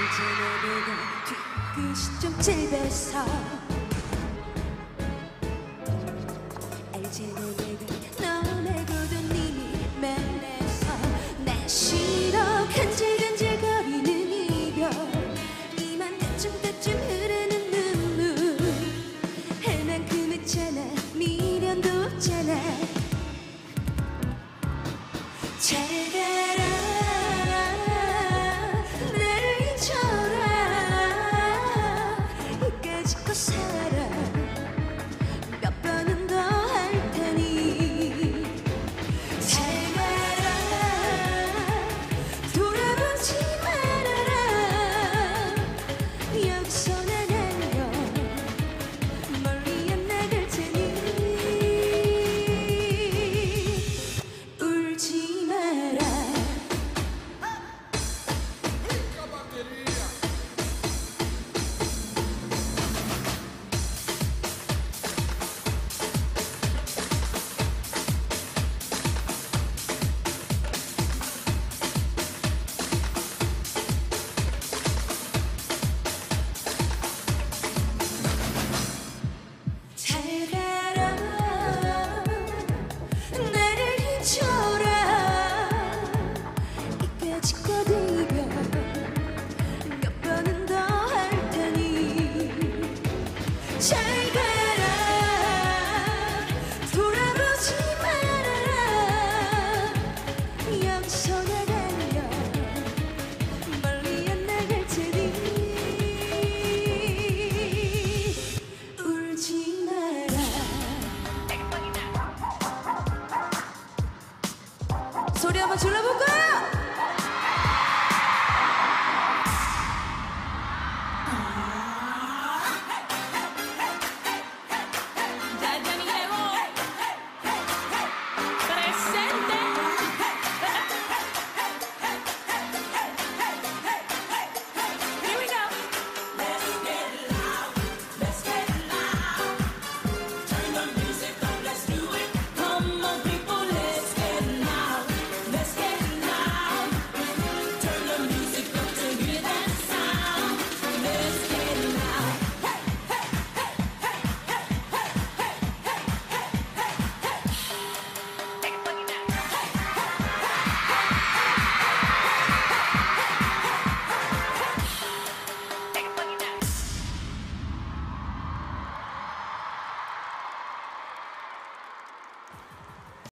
뒤끝이 좀 짧아서 알잖아 내가 너네고도 이미 말해서 나 싫어 간질간질거리는 이별 이맘때쯤 흐르는 눈물 할 만큼 했잖아 미련도 없잖아 잘 가라 살아 몇 번은 더 할 테니 잘 가라 돌아보지 말아라 여기서 나가려 멀리 안 나갈 테니 울지 마라 잘 가라 돌아보지 말아라 여기서 나가려 멀리 안 나갈 테니 울지 마라 소리 한번 질러볼까요?